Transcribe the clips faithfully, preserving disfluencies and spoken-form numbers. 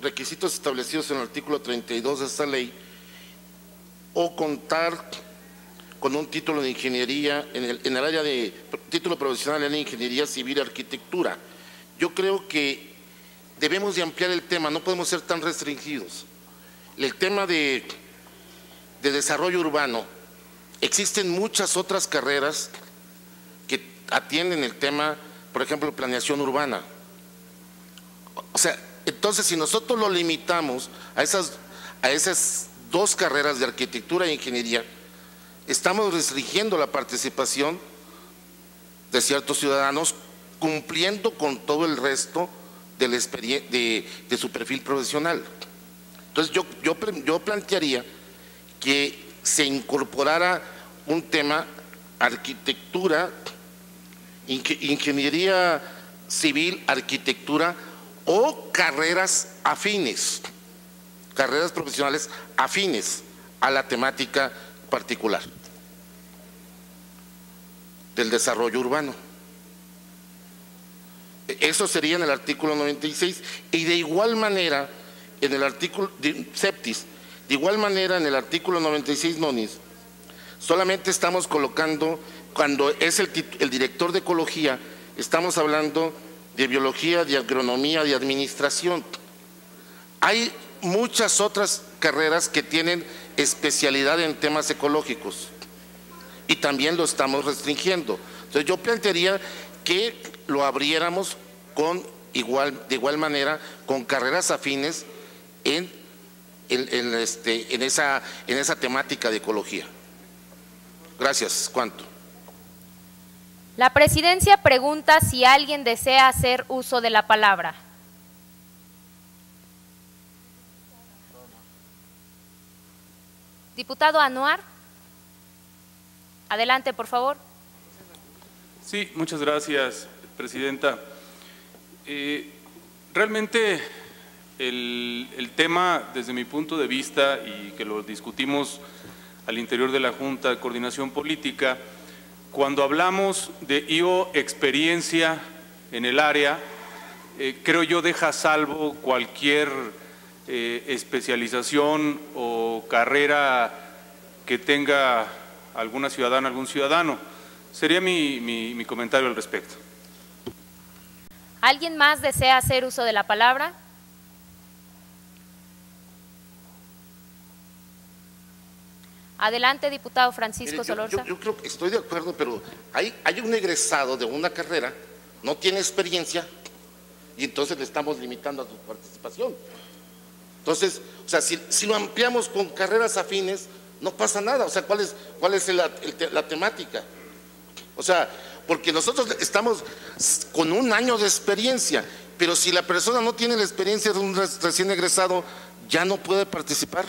requisitos establecidos en el artículo treinta y dos de esta ley o contar con un título de ingeniería en el, en el área de título profesional en ingeniería civil y arquitectura. Yo creo que debemos de ampliar el tema, no podemos ser tan restringidos. El tema de, de desarrollo urbano, existen muchas otras carreras que atienden el tema, por ejemplo, planeación urbana. O sea, entonces si nosotros lo limitamos a esas, a esas dos carreras de arquitectura e ingeniería, estamos restringiendo la participación de ciertos ciudadanos cumpliendo con todo el resto de, la de, de su perfil profesional. Entonces yo, yo, yo plantearía que se incorporara un tema arquitectura, ingeniería civil, arquitectura o carreras afines, carreras profesionales afines a la temática particular del desarrollo urbano. Eso sería en el artículo noventa y seis y de igual manera en el artículo de, septis, de igual manera en el artículo noventa y seis nonis, solamente estamos colocando, cuando es el, el director de ecología, estamos hablando de biología, de agronomía, de administración. Hay muchas otras carreras que tienen especialidad en temas ecológicos y también lo estamos restringiendo. Entonces yo plantearía que lo abriéramos con igual, de igual manera con carreras afines en, en, en, este, en, esa, en esa temática de ecología. Gracias. ¿Cuánto? La presidencia pregunta si alguien desea hacer uso de la palabra. Diputado Anuar, adelante, por favor. Sí, muchas gracias, presidenta. Eh, realmente el, el tema, desde mi punto de vista, y que lo discutimos al interior de la Junta de Coordinación Política, cuando hablamos de I O experiencia en el área, eh, creo yo deja a salvo cualquier eh, especialización o carrera que tenga alguna ciudadana, algún ciudadano. Sería mi, mi, mi comentario al respecto. ¿Alguien más desea hacer uso de la palabra? Adelante, diputado Francisco Mire, yo, Solorza. Yo, yo creo que estoy de acuerdo, pero hay, hay un egresado de una carrera, no tiene experiencia y entonces le estamos limitando a su participación. Entonces, o sea, si, si lo ampliamos con carreras afines, no pasa nada. O sea, ¿cuál es, cuál es el, el, la temática? O sea, porque nosotros estamos con un año de experiencia, pero si la persona no tiene la experiencia de un recién egresado, ya no puede participar.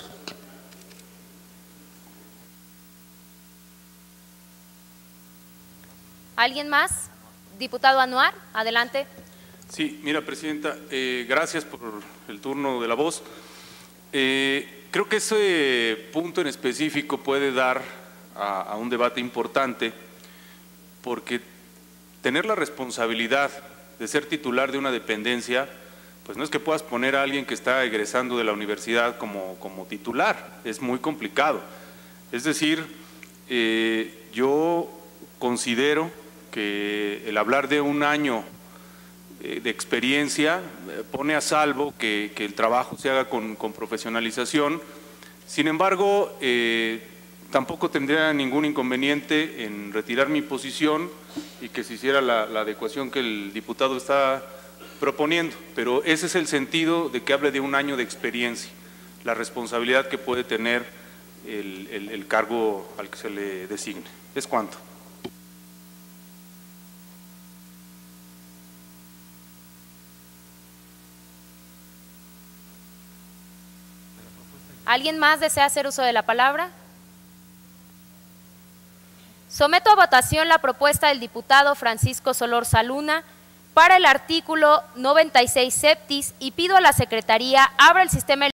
¿Alguien más? Diputado Anuar, adelante. Sí, mira, presidenta, eh, gracias por el turno de la voz. Eh, creo que ese punto en específico puede dar a, a un debate importante, porque tener la responsabilidad de ser titular de una dependencia, pues no es que puedas poner a alguien que está egresando de la universidad como, como titular, es muy complicado. Es decir, eh, yo considero que el hablar de un año eh, de experiencia eh, pone a salvo que, que el trabajo se haga con, con profesionalización. Sin embargo, eh, tampoco tendría ningún inconveniente en retirar mi posición y que se hiciera la, la adecuación que el diputado está proponiendo, pero ese es el sentido de que hable de un año de experiencia, la responsabilidad que puede tener el, el, el cargo al que se le designe. ¿Es cuánto? ¿Alguien más desea hacer uso de la palabra? Someto a votación la propuesta del diputado Francisco Solorza Luna para el artículo noventa y seis septis y pido a la Secretaría abra el sistema